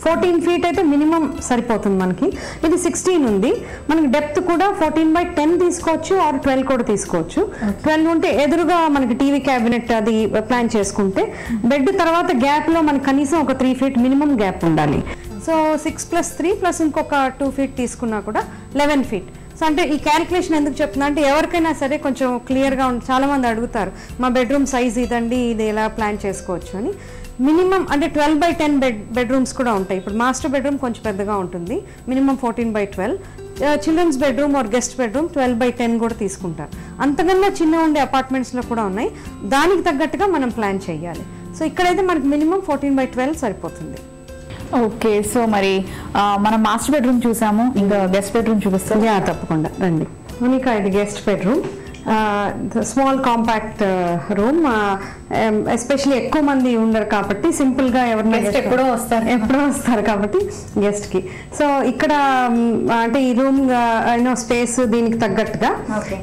14 feet అయితే minimum సరిపోతుంది మనకి. ఇది 16 ఉంది. మనకి డెప్త్ కూడా 14/10 తీసుకోవచ్చు ఆర్ 12 కూడా తీసుకోవచ్చు. 12 ఉంటే ఎదురుగా మనకి టీవీ క్యాబినెట్ అది ప్లాన్ చేసుకుంటే బెడ్ తర్వాత గ్యాప్ లో మనకి కనీసం ఒక 3 feet మినిమం గ్యాప్ ఉండాలి. సో 6 + 3 ప్లస్ ఇంకొక 2 feet తీసుకున్నా కూడా 11 feet. సో అంటే ఈ క్యాలిక్యులేషన్ ఎందుకు చెప్తున్నా అంటే ఎవరికైనా సరే కొంచెం క్లియర్గా ఉంటుంది. చాలా మంది అడుగుతారు మా బెడ్రూమ్ సైజ్ ఇదండి, ఇది ఎలా ప్లాన్ చేసుకోవచ్చు అని. మినిమం అంటే 12/10 బెడ్రూమ్స్ కూడా ఉంటాయి. ఇప్పుడు మాస్టర్ బెడ్రూమ్ కొంచెం పెద్దగా ఉంటుంది, minimum 14/12. Children's bedroom or guest bedroom 12/10 కూడా తీసుకుంటారు. అంతకన్నా చిన్న ఉండే అపార్ట్మెంట్స్లో కూడా ఉన్నాయి. దానికి తగ్గట్టుగా మనం ప్లాన్ చేయాలి. సో ఇక్కడైతే మనకి మినిమం 14/12 సరిపోతుంది. ఓకే, సో మరి మనం మాస్టర్ బెడ్రూమ్ చూసాము, ఇంకా గెస్ట్ బెడ్రూమ్ చూపిస్తాం. తప్పకుండా రండి. మోనికా, ఇది guest bedroom, small compact room. Especially ఎక్కువ మంది ఉండరు కాబట్టి సింపుల్ గా ఎవరైనా ఎప్పుడో వస్తారు కాబట్టి గెస్ట్ కి. సో ఇక్కడ అంటే ఈ రూమ్ స్పేస్ దీనికి తగ్గట్టుగా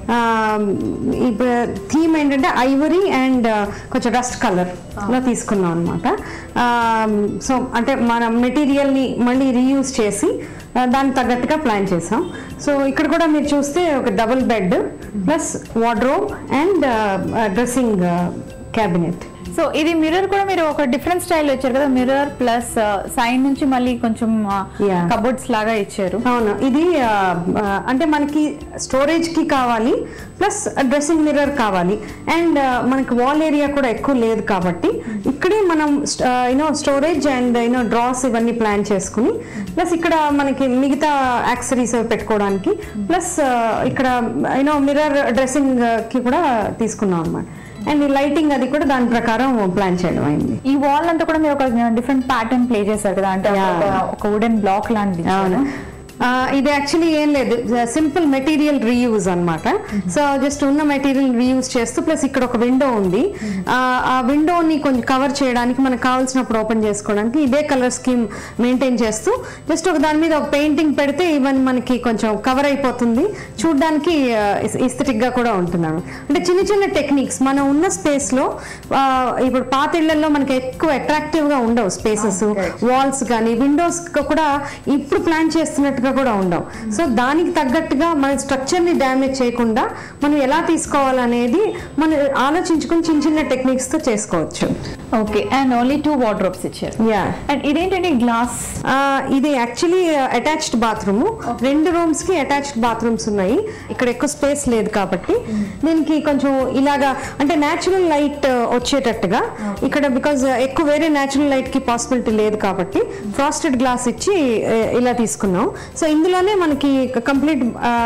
ఇప్పుడు థీమ్ ఏంటంటే ఐవరీ అండ్ కొంచెం డస్ట్ కలర్ లో తీసుకున్నాం అనమాట. సో అంటే మన మెటీరియల్ ని మళ్ళీ రీయూజ్ చేసి దానికి తగ్గట్టుగా ప్లాన్ చేసాం. సో ఇక్కడ కూడా మీరు చూస్తే ఒక double bed plus wardrobe and dressing cabinet. So ఇది మిర్రర్ కూడా మీరు ఒక డిఫరెంట్ స్టైల్ ఇచ్చారు కదా, మిర్రర్ ప్లస్ సైడ్ నుంచి మళ్ళీ కొంచెం కబోర్డ్స్ లాగా ఇచ్చారు. అవును, ఇది అంటే మనకి స్టోరేజ్ కి కావాలి ప్లస్ డ్రెస్సింగ్ మిర్రర్ కావాలి అండ్ మనకి వాల్ ఏరియా కూడా ఎక్కువ లేదు కాబట్టి ఇక్కడే మనం స్టోరేజ్ అండ్ డ్రాస్ ఇవన్నీ ప్లాన్ చేసుకుని ప్లస్ ఇక్కడ మనకి మిగతా యాక్సెసరీస్ పెట్టుకోవడానికి ప్లస్ ఇక్కడ మిర్రర్ డ్రెస్సింగ్ కి కూడా తీసుకున్నాం అన్నమాట. అండ్ ఈ లైటింగ్ అది కూడా దాని ప్రకారం ప్లాన్ చేయడం అయింది. ఈ వాల్ అంతా కూడా మీరు ఒక డిఫరెంట్ ప్యాటర్న్ ప్లే చేశారు కదా, అంటే ఒక వుడెన్ బ్లాక్ లాంటిది. ఇది యాక్చువల్లీ ఏం లేదు, సింపుల్ మెటీరియల్ రీయూజ్ అనమాట. సో జస్ట్ ఉన్న మెటీరియల్ రీయూజ్ చేస్తూ ప్లస్ ఇక్కడ ఒక విండో ఉంది. ఆ విండోని కొంచెం కవర్ చేయడానికి మనకు కావాల్సినప్పుడు ఓపెన్ చేసుకోవడానికి ఇదే కలర్ స్కీమ్ మెయింటైన్ చేస్తూ జస్ట్ ఒక దాని మీద ఒక పెయింటింగ్ పెడితే ఈవెన్ మనకి కొంచెం కవర్ అయిపోతుంది, చూడడానికి ఎస్థెటిక్ గా కూడా ఉంటుంది. అంటే చిన్న చిన్న టెక్నిక్స్ మనం ఉన్న స్పేస్ లో ఇప్పుడు పాత ఇళ్లలో మనకి ఎక్కువ అట్రాక్టివ్ గా ఉండవు స్పేసెస్, వాల్స్ కానీ విండోస్ కూడా ఇప్పుడు ప్లాన్ చేస్తున్నట్టుగా కూడా ఉండవు. సో దానికి తగ్గట్టుగా మన స్ట్రక్చర్ ని డ్యామేజ్ చేయకుండా మనం ఎలా తీసుకోవాలనేది మనం ఆలోచించుకుని చిన్న చిన్న టెక్నిక్స్ తో చేసుకోవచ్చు. ఓకే, అండ్ ఓన్లీ 2 వార్డ్రోబ్స్ ఇచ్చారు. అండ్ ఇదేంటంటే గ్లాస్, ఇది యాక్చువల్లీ అటాచ్డ్ బాత్రూమ్. 2 రూమ్స్ కి అటాచ్డ్ బాత్రూమ్స్ ఉన్నాయి. ఇక్కడ ఎక్కువ స్పేస్ లేదు కాబట్టి దీనికి కొంచెం ఇలాగా అంటే న్యాచురల్ లైట్ వచ్చేటట్టుగా ఇక్కడ బికాజ్ ఎక్కువ వేరే న్యాచురల్ లైట్ కి పాసిబిలిటీ లేదు కాబట్టి ఫ్రాస్టెడ్ గ్లాస్ ఇచ్చి ఇలా తీసుకున్నాం. సో ఇందులోనే మనకి complete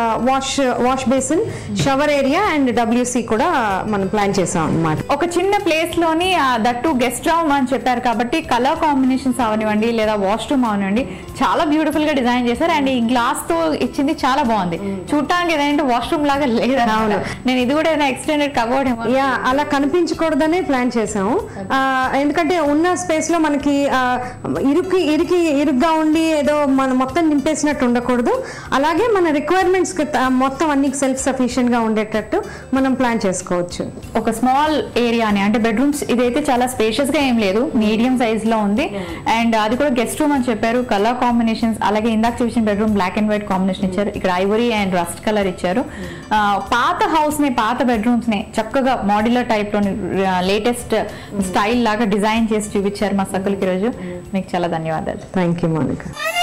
wash basin, shower area and WC కూడా మనం ప్లాన్ చేసాం అన్నమాట. ఒక చిన్న ప్లేస్ లోని దట్టు గెస్ట్ రూమ్ అని చెప్పారు కాబట్టి కలర్ కాంబినేషన్స్ అవనివ్వండి లేదా వాష్రూమ్ అవనివ్వండి చాలా బ్యూటిఫుల్ గా డిజైన్ చేశారు. అండ్ ఈ గ్లాస్ తో ఇచ్చింది చాలా బాగుంది, చూడటానికి ఏదంటే వాష్రూమ్ లాగా లేదు. అవును, నేను ఇది కూడా ఎక్స్టెండెడ్ కబోర్డ్ అలా కనిపించకూడదనే ప్లాన్ చేసాము. ఎందుకంటే ఉన్న స్పేస్ లో మనకి ఇరుగ్గా ఉండి ఏదో మనం మొత్తం నింపేసినట్టు ఉండకూడదు. అలాగే మన రిక్వైర్మెంట్స్ మొత్తం అన్ని సెల్ఫ్ సఫిషియెంట్ గా ఉండేటట్టు మనం ప్లాన్ చేసుకోవచ్చు. ఒక స్మాల్ ఏరియాని అంటే బెడ్రూమ్స్ ఇదైతే చాలా స్పేషియస్ గా ఏం లేదు, మీడియం సైజ్ లో ఉంది. అండ్ అది కూడా గెస్ట్ రూమ్ అని చెప్పారు. కలర్ కాంబినేషన్స్ అలాగే ఇందాక చూసిన bedroom black and white combination ఇచ్చారు. ఇక్కడ ఐవరీ అండ్ రస్ట్ కలర్ ఇచ్చారు. పాత హౌస్ ని పాత బెడ్రూమ్స్ ని చక్కగా మోడ్యులర్ టైప్ లో లేటెస్ట్ స్టైల్ లాగా డిజైన్ చేసి చూపించారు మా సకులకి. రోజు మీకు చాలా ధన్యవాదాలు. Thank you Monika.